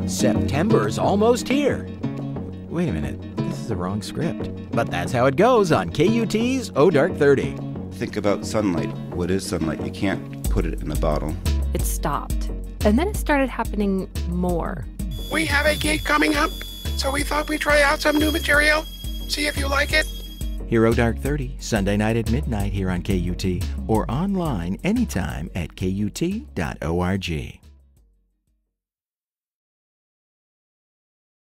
September's almost here. Wait a minute, this is the wrong script. But that's how it goes on KUT's Oh Dark 30. Think about sunlight. What is sunlight? You can't put it in a bottle. It stopped. And then it started happening more. We have a gig coming up, so we thought we'd try out some new material. See if you like it. Hear Oh Dark 30, Sunday night at midnight here on KUT, or online anytime at KUT.org.